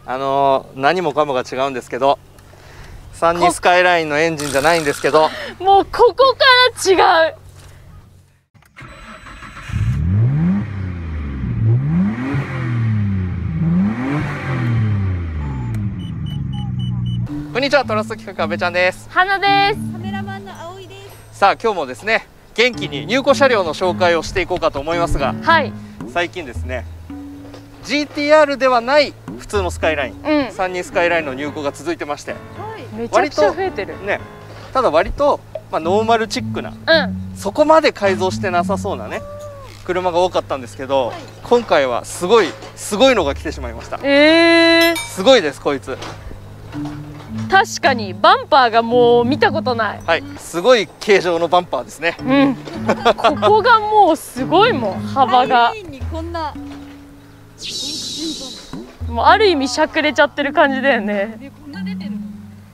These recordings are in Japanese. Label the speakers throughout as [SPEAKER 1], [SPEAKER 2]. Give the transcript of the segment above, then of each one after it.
[SPEAKER 1] 何もかもが違うんですけど、サンニスカイラインのエンジンじゃないんですけど、
[SPEAKER 2] もうここから違う。
[SPEAKER 1] こんにちは、トラスト企画阿部ちゃんです。
[SPEAKER 2] 花です。
[SPEAKER 3] カメラマンの葵です。
[SPEAKER 1] さあ今日もですね、元気に入庫車両の紹介をしていこうかと思いますが、
[SPEAKER 2] はい。
[SPEAKER 1] 最近ですね GTR ではない普通のスカイライン、サンニスカイラインの入庫が続いてまして、
[SPEAKER 2] めちゃくちゃ増えてる
[SPEAKER 1] ね。ただ割と、ノーマルチックな、そこまで改造してなさそうなね車が多かったんですけど、今回はすごいのが来てしまいました。すごいですこいつ。
[SPEAKER 2] 確かにバンパーがもう見たことない。
[SPEAKER 1] はい、すごい形状のバンパーですね。
[SPEAKER 2] ここがもうすごいもん、幅が。
[SPEAKER 3] こんな
[SPEAKER 2] もうある意味しゃくれちゃってる感じだよね。
[SPEAKER 3] こんな出てるの。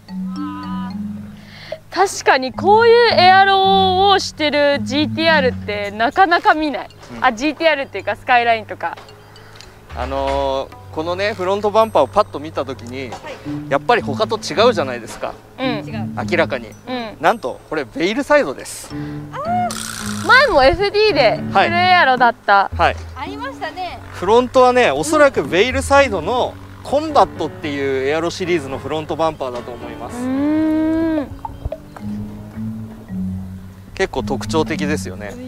[SPEAKER 2] 確かにこういうエアロをしてる GTR ってなかなか見ない。GTR っていうかスカイラインとか。
[SPEAKER 1] このねフロントバンパーをパッと見た時に、やっぱり他と違うじゃないですか。明らかに。なんとこれベイルサイドです。
[SPEAKER 2] 前も FD でフルエアロだった。
[SPEAKER 3] ありましたね。
[SPEAKER 1] フロントはね、おそらくベイルサイドのコンバットっていうエアロシリーズのフロントバンパーだと思います。結構特徴的ですよね。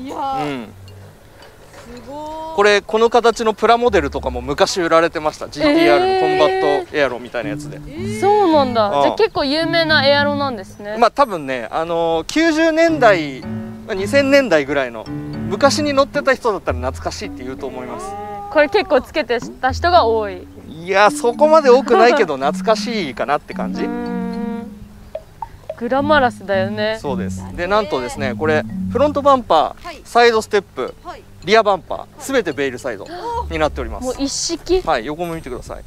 [SPEAKER 1] この形のプラモデルとかも昔売られてました。 GTR のコンバットエアロみたいなやつで。
[SPEAKER 2] そうなんだ。じゃあ結構有名なエアロなんですね。
[SPEAKER 1] 多分ね、90年代2000年代ぐらいの昔に乗ってた人だったら懐かしいって言うと思います。
[SPEAKER 2] これ結構つけてた人が多い。
[SPEAKER 1] いや、そこまで多くないけど懐かしいかなって感じ。
[SPEAKER 2] グラマラスだよね。
[SPEAKER 1] そうです。でなんとですね、これフロントバンパー、サイドステップ、リアバンパーすべてベイルサイドになっております。
[SPEAKER 2] もう一式。
[SPEAKER 1] はい、横も見てください。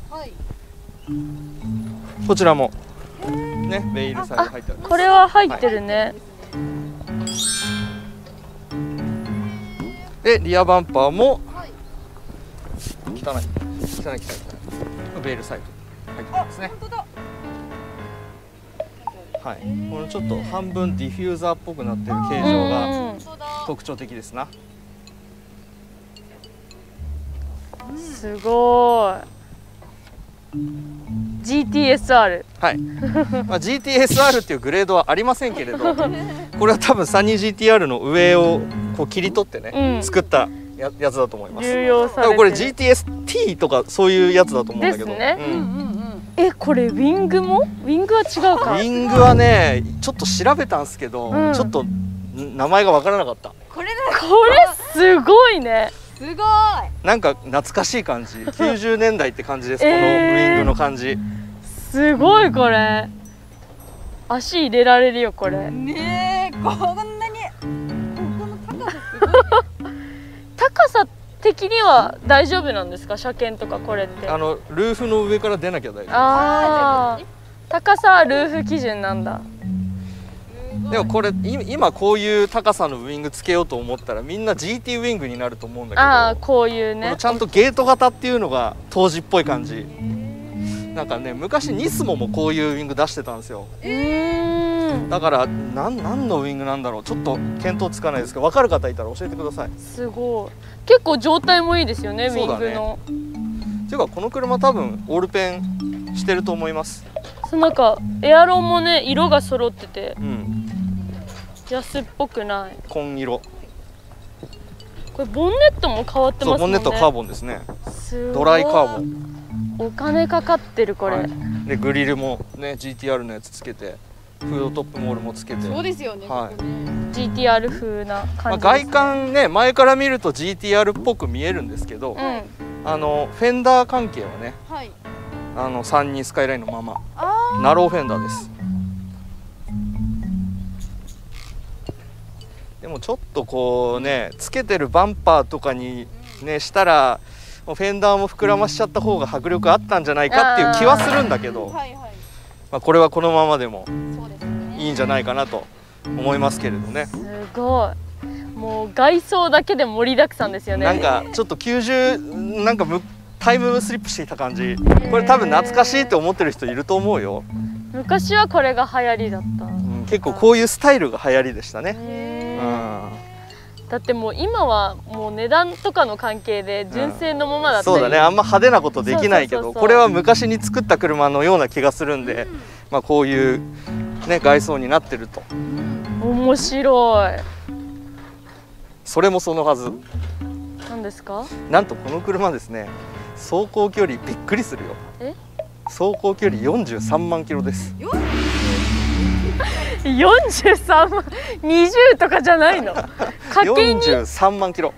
[SPEAKER 1] こちらもねベイルサイド入ってる。
[SPEAKER 2] これは入ってるね。
[SPEAKER 1] でリアバンパーも汚いベイルサイド入ってますね。はい、このちょっと半分ディフューザーっぽくなってる形状が特徴的ですな。
[SPEAKER 2] すごい。GTSR。
[SPEAKER 1] はい。GTSR っていうグレードはありませんけれど、これは多分サニー GTR の上をこう切り取ってね、作ったやつだと思います。
[SPEAKER 2] 重要されてる。
[SPEAKER 1] これ GTST とかそういうやつだと思うんだけど。
[SPEAKER 2] ですね。これウィングも？ウィングは違うか。
[SPEAKER 1] ウィングはね、ちょっと調べたんですけど、ちょっと名前がわからなかった。
[SPEAKER 3] これ
[SPEAKER 2] すごいね。
[SPEAKER 3] すごい。
[SPEAKER 1] なんか懐かしい感じ。90年代って感じです。このウィングの感じ。
[SPEAKER 2] すごいこれ。足入れられるよこれ。
[SPEAKER 3] ねえ、こんなに。この高さすごい。
[SPEAKER 2] 高さ的には大丈夫なんですか？車検とかこれって。
[SPEAKER 1] ルーフの上から出なきゃ大丈
[SPEAKER 2] 夫。高さはルーフ基準なんだ。
[SPEAKER 1] でもこれ今こういう高さのウィングつけようと思ったらみんな GT ウィングになると思うんだけど、
[SPEAKER 2] こういうね、
[SPEAKER 1] ちゃんとゲート型っていうのが当時っぽい感じ。なんかね、昔ニスモもこういうウィング出してたんですよ。だから何のウィングなんだろう、ちょっと見当つかないですけど、分かる方いたら教えてください。
[SPEAKER 2] すごい。結構状態もいいですよね、ウィングの。
[SPEAKER 1] っていうかこの車多分オールペンしてると思います。
[SPEAKER 2] なんかエアロンもね色が揃ってて、安っぽくない。
[SPEAKER 1] 紺色。
[SPEAKER 2] これボンネットも変わってますもんね。
[SPEAKER 1] ボンネットカーボンですね。ドライカーボン。
[SPEAKER 2] お金かかってるこれ。
[SPEAKER 1] でグリルもね GTR のやつつけて、フードトップモールもつけて。
[SPEAKER 3] そうですよね。
[SPEAKER 2] GTR 風な感じ。
[SPEAKER 1] 外観ね、前から見ると GTR っぽく見えるんですけど、フェンダー関係はね、サンニースカイラインのままナローフェンダーです。でもちょっとこうね、つけてるバンパーとかにねしたらフェンダーも膨らましちゃった方が迫力あったんじゃないかっていう気はするんだけど、これはこのままでもいいんじゃないかなと思いますけれどね。
[SPEAKER 2] すごい。もう外装だけで盛りだくさんですよね。
[SPEAKER 1] なんかちょっと90なんかタイムスリップしていた感じ。これ多分懐かしいって思ってる人いると思うよ。
[SPEAKER 2] 昔はこれが流行りだった。
[SPEAKER 1] 結構こういうスタイルが流行りでしたね。
[SPEAKER 2] だってもう今はもう値段とかの関係で純正のままだったり、
[SPEAKER 1] そうだね、あんま派手なことできないけど、これは昔に作った車のような気がするんで、まあこういうね外装になってると。
[SPEAKER 2] 面白い。
[SPEAKER 1] それもそのはず。
[SPEAKER 2] 何ですか？
[SPEAKER 1] なんとこの車ですね、走行距離びっくりするよ。走行距離43万キロです。
[SPEAKER 2] 43万、20とかじゃないの。
[SPEAKER 1] 43万キロ。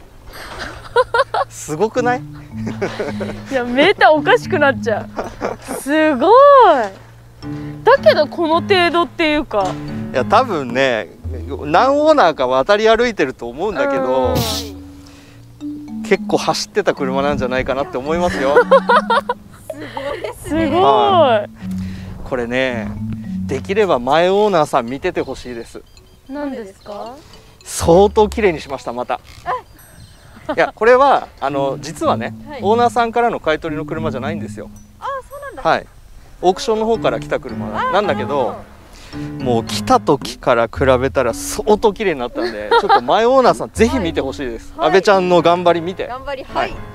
[SPEAKER 1] すごくない？
[SPEAKER 2] いや、メーターおかしくなっちゃう。すごい。だけどこの程度っていうか。
[SPEAKER 1] いや、多分ね、何オーナーか渡り歩いてると思うんだけど、結構走ってた車なんじゃないかなって思いますよ。
[SPEAKER 2] すごい。
[SPEAKER 1] これね、できれば前オーナーさん見ててほしいです。
[SPEAKER 2] 何ですか？
[SPEAKER 1] 相当綺麗にしました。またいや、これは実はね、オーナーさんからの買い取りの車じゃないんですよ。
[SPEAKER 3] あ、そうなんだ。
[SPEAKER 1] はい、オークションの方から来た車なんだけど、もう来た時から比べたら相当綺麗になったんで、ちょっと前オーナーさんぜひ見てほしいです。阿部ちゃんの頑張り見て。
[SPEAKER 3] 頑張り、はい。わ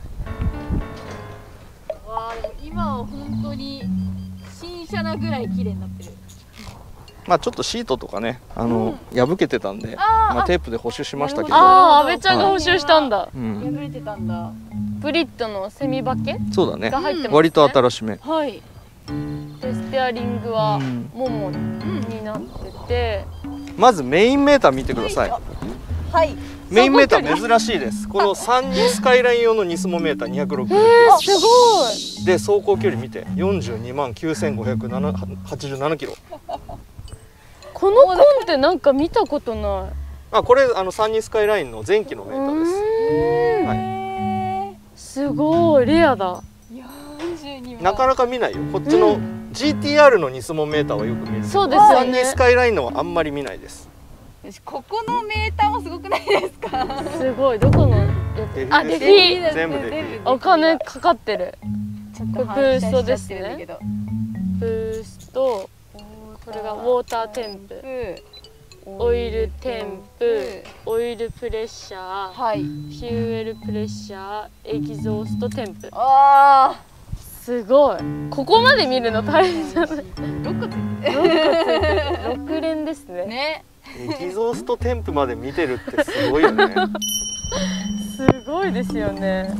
[SPEAKER 3] あ、でも今は本当に新車なぐらい綺麗になってる。
[SPEAKER 1] まあちょっとシートとかね、破けてたんで、まあテープで補修しましたけど。
[SPEAKER 2] ああ、阿部ちゃんが補修したんだ。
[SPEAKER 3] 破れてたんだ。
[SPEAKER 2] ブリッドのセミバケ？
[SPEAKER 1] そうだね。
[SPEAKER 2] が入ってますね。
[SPEAKER 1] 割と新しめ。
[SPEAKER 2] はい。で、ステアリングはモモになってて、
[SPEAKER 1] まずメインメーター見てください。
[SPEAKER 3] はい。
[SPEAKER 1] メインメーター珍しいです。この32スカイライン用のニスモメーター260。
[SPEAKER 2] すごい。
[SPEAKER 1] で、走行距離見て、42万9587キロ。
[SPEAKER 2] このコンってなんか見たことない。
[SPEAKER 1] あ、これ32スカイラインの前期のメーターです。はい。
[SPEAKER 2] すごいレアだ。
[SPEAKER 1] なかなか見ないよ。こっちの GTR のニスモメーターはよく見る。
[SPEAKER 2] そうですよね。
[SPEAKER 1] 32スカイラインのはあんまり見ないです。
[SPEAKER 3] ここのメーターもすごくないですか？
[SPEAKER 2] すごい。どこの？あ、デフィ。
[SPEAKER 1] 全部デフィ。
[SPEAKER 2] お金かかってる。
[SPEAKER 3] ちょっと
[SPEAKER 2] ブーストですね。ブースト。これがウォーターテンプ。オイルテンプ、オイルプレッシャー、フューエルプレッシャー、エキゾーストテンプ。ああ、すごい。ここまで見るの大変じゃない？
[SPEAKER 3] 6個ついてる。
[SPEAKER 2] 6連ですね。
[SPEAKER 3] ね。
[SPEAKER 1] エキゾーストテンプまで見てるってすごいよね。
[SPEAKER 2] すごいですよね。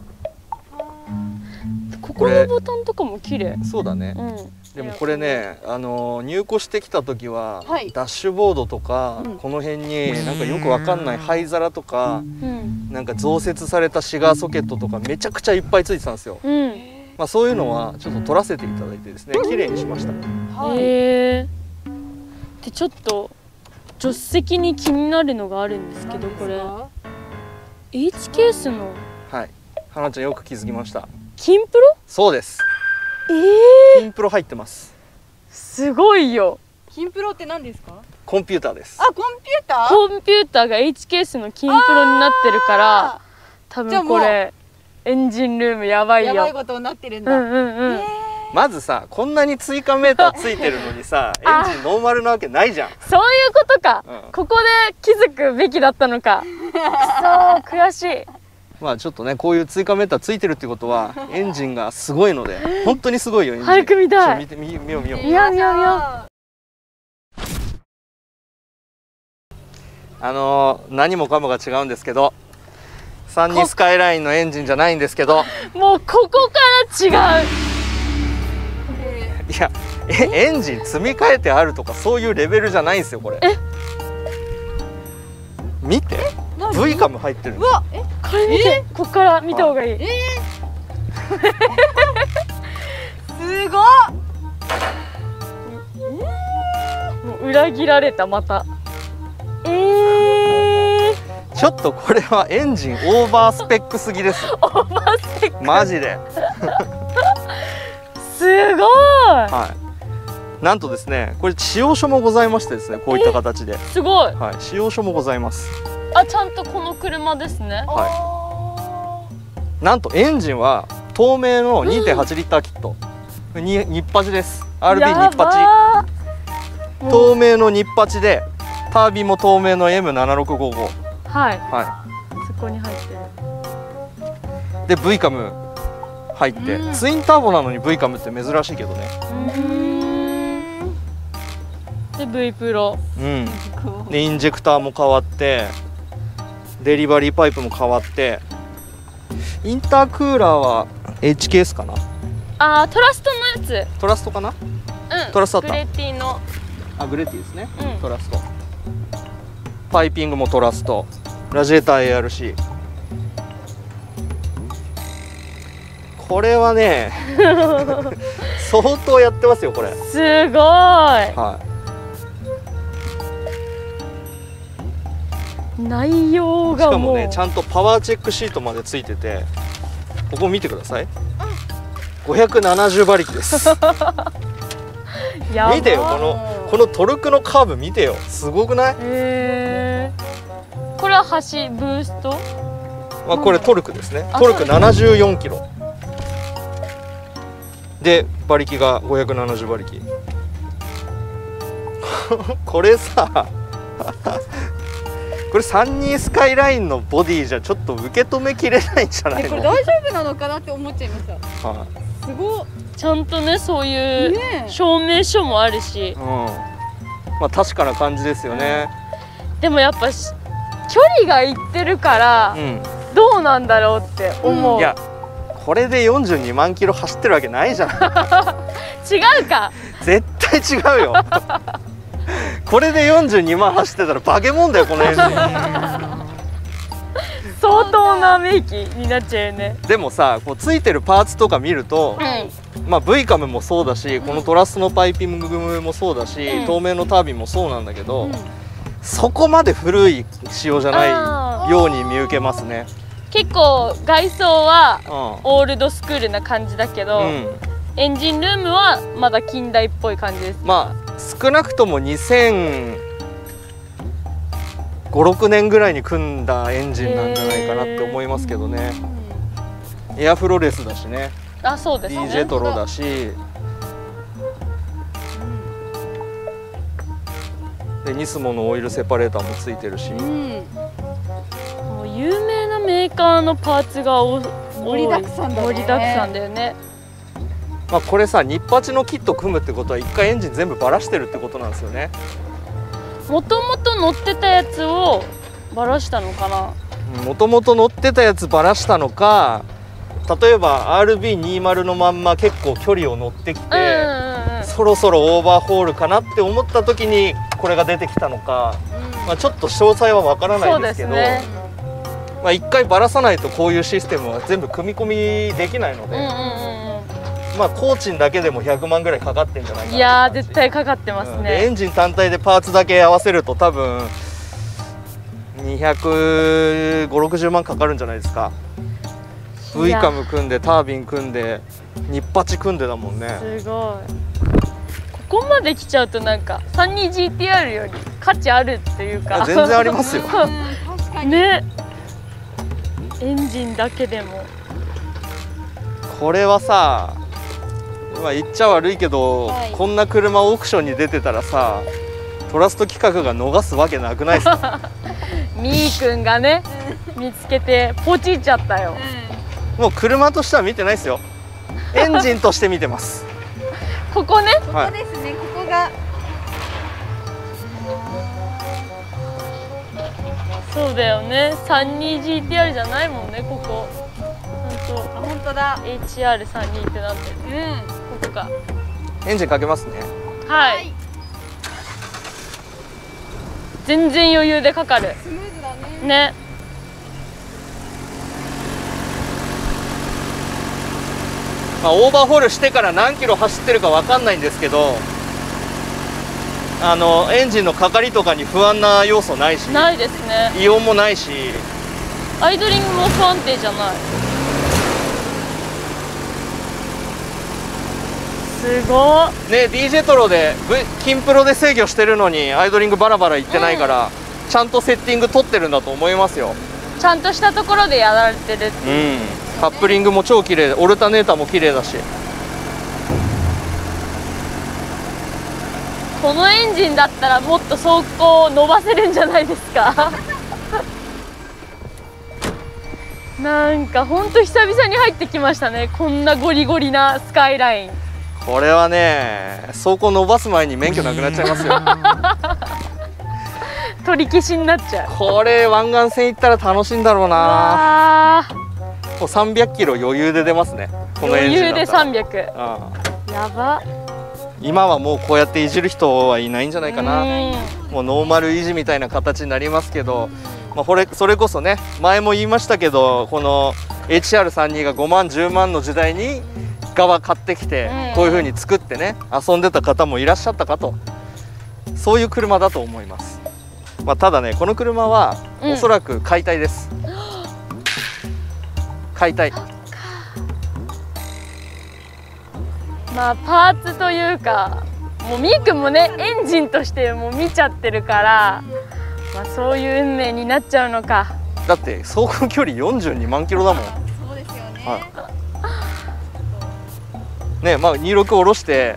[SPEAKER 2] ここのボタンとかも綺麗。
[SPEAKER 1] そうだね。でもこれね、入庫してきた時は、ダッシュボードとか、この辺になんかよくわかんない灰皿とか、なんか増設されたシガーソケットとかめちゃくちゃいっぱいついてたんですよ。まあそういうのはちょっと取らせていただいてですね、綺麗にしました。
[SPEAKER 2] でちょっと助手席に気になるのがあるんですけど、これ H ケースの、
[SPEAKER 1] はい、花ちゃんよく気づきました。
[SPEAKER 2] 金プロ？
[SPEAKER 1] そうです。金プロ入ってます。
[SPEAKER 2] すごいよ。
[SPEAKER 3] 金プロって何ですか？
[SPEAKER 1] コンピューターです。
[SPEAKER 3] あ、コンピューター？
[SPEAKER 2] コンピューターが H ケースの金プロになってるから、多分これエンジンルームやばいよ。
[SPEAKER 3] やばいことになってるんだ。
[SPEAKER 1] まずさ、こんなに追加メーターついてるのにさ、エンジンノーマルなわけないじゃん。
[SPEAKER 2] そういうことか。ここで気づくべきだったのか。くそー、悔しい。
[SPEAKER 1] まあちょっとね、こういう追加メーターついてるってことはエンジンがすごいので、本当にすごいよ。エンジン
[SPEAKER 2] 早く見たい。
[SPEAKER 1] 見よう見よう。
[SPEAKER 2] 見よう。
[SPEAKER 1] 何もかもが違うんですけど、32スカイラインのエンジンじゃないんですけど、
[SPEAKER 2] もうここから違う。
[SPEAKER 1] いや、エンジン積み替えてあるとかそういうレベルじゃないんですよ、これ。見て、V カム入ってる。
[SPEAKER 2] うわ、これ見て、ここから見た方がいい。
[SPEAKER 3] すごっ。
[SPEAKER 2] もう裏切られた、また。
[SPEAKER 1] ちょっとこれはエンジンオーバースペックすぎです。
[SPEAKER 2] オーバースペック。
[SPEAKER 1] マジで。
[SPEAKER 2] すごい。
[SPEAKER 1] はい。なんとですね、これ使用書もございましてですね、こういった形で。
[SPEAKER 2] すごい。
[SPEAKER 1] はい、使用書もございます。
[SPEAKER 2] あ、ちゃんとこの車ですね。
[SPEAKER 1] はなんとエンジンは透明の 2.8 リッターキット、ニッパチです。 RB ニッパチ、透明のニッパチでタービンも透明の M7655。
[SPEAKER 2] はい、
[SPEAKER 1] は
[SPEAKER 2] そこに入ってる。
[SPEAKER 1] い、で V カム入って、ツインターボなのに V カムって珍しいけどね。
[SPEAKER 2] で V プロ、
[SPEAKER 1] でインジェクターも変わって、デリバリーパイプも変わって、インタークーラーは HKS かな。
[SPEAKER 2] あー、トラストのやつ。
[SPEAKER 1] トラストかな。トラストあった。
[SPEAKER 2] グレティの。
[SPEAKER 1] あ、グレティですね、トラスト。パイピングもトラスト、ラジエーター ARC。 これはね相当やってますよこれ。
[SPEAKER 2] すごい。
[SPEAKER 1] はい、
[SPEAKER 2] 内容がもう、
[SPEAKER 1] しかもねちゃんとパワーチェックシートまでついてて、ここ見てください。570馬力です見てよ、このトルクのカーブ見てよ、すごくない？
[SPEAKER 2] これはブースト？
[SPEAKER 1] まあこれトルクですね。トルク74キロで馬力が570馬力これさこれ32スカイラインのボディじゃちょっと受け止めきれないんじゃないの？
[SPEAKER 3] これ大丈夫なのかなって思っちゃいました。すごい。
[SPEAKER 2] ちゃんとね、そういう証明書もあるし、
[SPEAKER 1] まあ確かな感じですよね。
[SPEAKER 2] でもやっぱ距離がいってるから、どうなんだろうって思う。
[SPEAKER 1] いや、これで42万キロ走ってるわけないじゃん
[SPEAKER 2] 違うか。
[SPEAKER 1] 絶対違うよこれで42万走ってたら化け物だよこのエンジン
[SPEAKER 2] 相当なメーキになっちゃうよね。
[SPEAKER 1] でもさ、こうついてるパーツとか見ると、まあ V カムもそうだし、このトラスのパイピングもそうだし、透明のタービンもそうなんだけど、そこまで古い仕様じゃないように見受けますね。
[SPEAKER 2] 結構外装はオールドスクールな感じだけど、エンジンルームはまだ近代っぽい感じです。
[SPEAKER 1] まあ少なくとも2005、6年ぐらいに組んだエンジンなんじゃないかなって思いますけどね。エアフロレスだしね。
[SPEAKER 2] あ、そうですね。
[SPEAKER 1] DJ トロだし、でニスモのオイルセパレーターもついてるし、も
[SPEAKER 2] う有名なメーカーのパーツが
[SPEAKER 3] 盛りだくさんだよね。
[SPEAKER 2] 盛りだくさんだよね。
[SPEAKER 1] まあこれさ、ニッパチのキット組むってことは一回エンジン全部バラしてるってことなんですよね。も
[SPEAKER 2] ともと乗ってたやつをバラしたのかな。
[SPEAKER 1] もともと乗ってたやつバラしたのか、例えば RB20 のまんま結構距離を乗ってきて、そろそろオーバーホールかなって思った時にこれが出てきたのか、まあちょっと詳細はわからないですけど、まあ一回バラさないとこういうシステムは全部組み込みできないので、まあ工賃だけでも100万ぐらいかかってんじゃないかな。
[SPEAKER 2] いやー、絶対かかってますね。
[SPEAKER 1] エンジン単体でパーツだけ合わせると多分250、60万かかるんじゃないですか。V カム組んでタービン組んでニッパチ組んでだもんね。
[SPEAKER 2] すごい。ここまで来ちゃうとなんか 32GTR より価値あるっていうか、
[SPEAKER 1] 全然ありますよ
[SPEAKER 3] 確かに
[SPEAKER 2] ね。エンジンだけでも
[SPEAKER 1] これはさ、まあ言っちゃ悪いけど、こんな車オークションに出てたらさ、トラスト企画が逃すわけなくないですか
[SPEAKER 2] みーくんがね見つけてポチっちゃったよ。
[SPEAKER 1] もう車としては見てないですよ。エンジンとして見てます
[SPEAKER 2] ここね、
[SPEAKER 3] ここですね、ここが。
[SPEAKER 2] そうだよね。32GTR じゃないもんね、ここ。
[SPEAKER 3] 本当だ。
[SPEAKER 2] HR32 ってなってる。ここか。
[SPEAKER 1] エンジンかけますね。
[SPEAKER 2] はい。全然余裕でかかる。
[SPEAKER 3] スムーズだね。
[SPEAKER 2] ね。
[SPEAKER 1] まあ、オーバーホールしてから何キロ走ってるかわかんないんですけど、エンジンのかかりとかに不安な要素ないし、
[SPEAKER 2] ないですね。
[SPEAKER 1] 異音もないし、
[SPEAKER 2] アイドリングも不安定じゃない。すごい
[SPEAKER 1] ね。 DJ トロでキンプロで制御してるのにアイドリングバラバラいってないから、ちゃんとセッティング取ってるんだと思いますよ。
[SPEAKER 2] ちゃんとしたところでやられてるっていう。
[SPEAKER 1] カップリングも超綺麗で、オルタネーターも綺麗だし。
[SPEAKER 2] このエンジンだったらもっと走行伸ばせるんじゃないですか。なんかほんと久々に入ってきましたね、こんなゴリゴリなスカイライン。
[SPEAKER 1] これはね、走行伸ばす前に免許なくなっちゃいますよ。
[SPEAKER 2] 取り消しになっちゃう。
[SPEAKER 1] これ湾岸線行ったら楽しいんだろうな。もう300キロ余裕で出ますね、このエンジンだったら。
[SPEAKER 2] 余裕で300。やば。
[SPEAKER 1] 今はもうこうやっていじる人はいないんじゃないかな。もうノーマル維持みたいな形になりますけど、まあ、それこそね、前も言いましたけど、この HR32 が5万10万の時代に側買ってきて、こういう風に作ってね遊んでた方もいらっしゃったかと、そういう車だと思います。まあ、ただね、この車はおそらく解体です、解体。
[SPEAKER 2] まあパーツというか、もうみーくんもねエンジンとしてもう見ちゃってるから、まあ、そういう運命になっちゃうのか。
[SPEAKER 1] だって走行距離42万キロだもん。
[SPEAKER 3] そうですよね。
[SPEAKER 1] ね、まあ26下ろして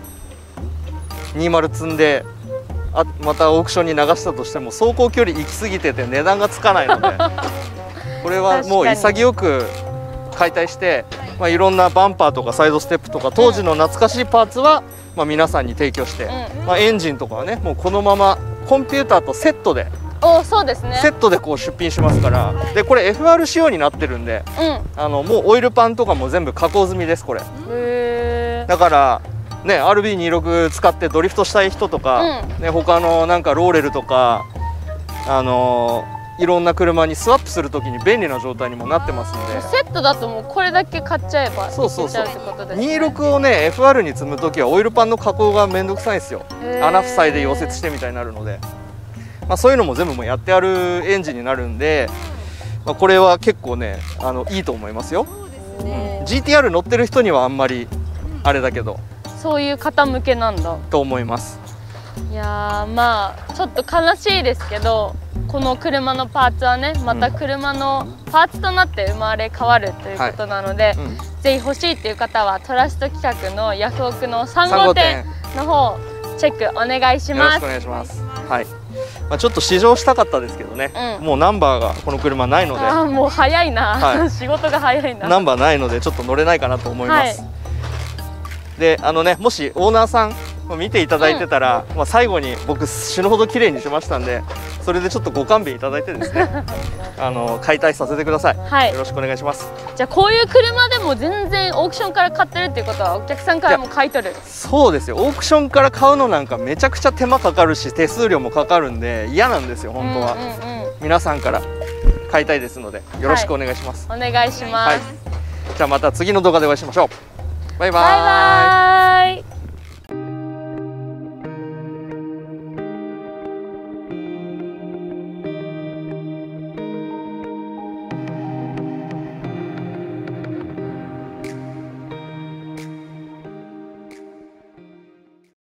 [SPEAKER 1] 20積んで、またオークションに流したとしても走行距離行き過ぎてて値段がつかないので、これはもう潔く解体して、まあ、いろんなバンパーとかサイドステップとか当時の懐かしいパーツは、まあ、皆さんに提供して、まあ、エンジンとかはねもうこのままコンピューターとセットで、
[SPEAKER 2] そうですね、
[SPEAKER 1] セットでこう出品しますから。でこれ FR 仕様になってるんで、もうオイルパンとかも全部加工済みです、これ。だからね、RB26 使ってドリフトしたい人とか、ね、他のなんかローレルとかいろんな車にスワップするときに便利な状態にもなってますので、
[SPEAKER 2] セットだともうこれだけ買っちゃえばいけちゃうってことですね。
[SPEAKER 1] 26をね FR に積むときはオイルパンの加工がめんどくさいんですよ。穴塞いで溶接してみたいになるので、まあ、そういうのも全部もうやってあるエンジンになるんで、まあ、これは結構ねいいと思いますよ。GTR 乗ってる人にはあんまりあれだけど、
[SPEAKER 2] そういう方向けなんだ
[SPEAKER 1] と思います。
[SPEAKER 2] いやー、まあちょっと悲しいですけど、この車のパーツはねまた車のパーツとなって生まれ変わるということなので、ぜひ欲しいっていう方はトラスト企画のヤフオクの3号店の方チェックお願いします。
[SPEAKER 1] よろしくお願いします。はい。まあちょっと試乗したかったですけどね、もうナンバーがこの車ないので、
[SPEAKER 2] もう早いな、仕事が早いな。
[SPEAKER 1] ナンバーないのでちょっと乗れないかなと思います。でね、もしオーナーさん見ていただいてたら、まあ最後に僕死ぬほど綺麗にしましたんで、それでちょっとご勘弁いただいてですね解体させてください。よろしくお願いします。
[SPEAKER 2] じゃあこういう車でも全然オークションから買ってるっていうことはお客さんからも買い取る？
[SPEAKER 1] そうですよ。オークションから買うのなんかめちゃくちゃ手間かかるし手数料もかかるんで嫌なんですよ本当は。皆さんから買いたいですのでよろしくお願いします。
[SPEAKER 2] お願いします。
[SPEAKER 1] じゃあまた次の動画でお会いしましょう。バイバイ。